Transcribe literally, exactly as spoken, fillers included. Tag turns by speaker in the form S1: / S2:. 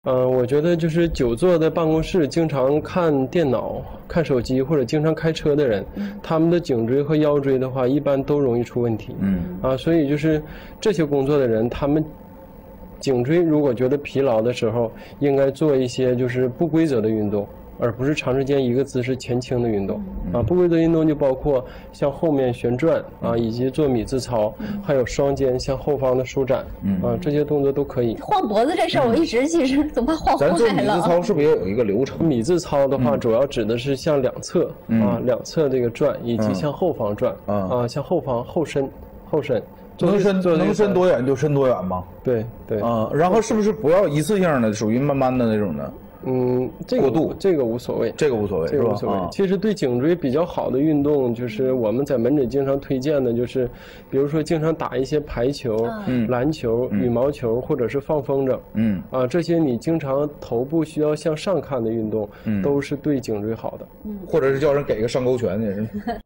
S1: 呃，我觉得就是久坐在办公室，经常看电脑、看手机或者经常开车的人，嗯、他们的颈椎和腰椎的话，一般都容易出问题。嗯啊，所以就是这些工作的人，他们颈椎如果觉得疲劳的时候，应该做一些就是不规则的运动。而不是长时间一个姿势前倾的运动啊，不规则运动就包括向后面旋转啊，以及做米字操，还有双肩向后方的舒展啊，这些动作都可以。
S2: 晃脖子这事儿，我一直其实总怕晃坏了。
S3: 咱做米字操是不是也有一个流程？
S1: 米字操的话，主要指的是向两侧啊，两侧这个转，以及向后方转啊，向后方后伸后伸。
S3: 能伸能伸多远就伸多远吗？
S1: 对对
S3: 啊，然后是不是不要一次性的，属于慢慢的那种的？
S1: 嗯，这个过度这个无所谓，
S3: 这个无所谓，
S1: 这个无所谓。啊、其实对颈椎比较好的运动，就是我们在门诊经常推荐的，就是比如说经常打一些排球、嗯、篮球、嗯、羽毛球，或者是放风筝，嗯啊，这些你经常头部需要向上看的运动，嗯、都是对颈椎好的。
S3: 嗯，或者是叫人给个上勾拳也是。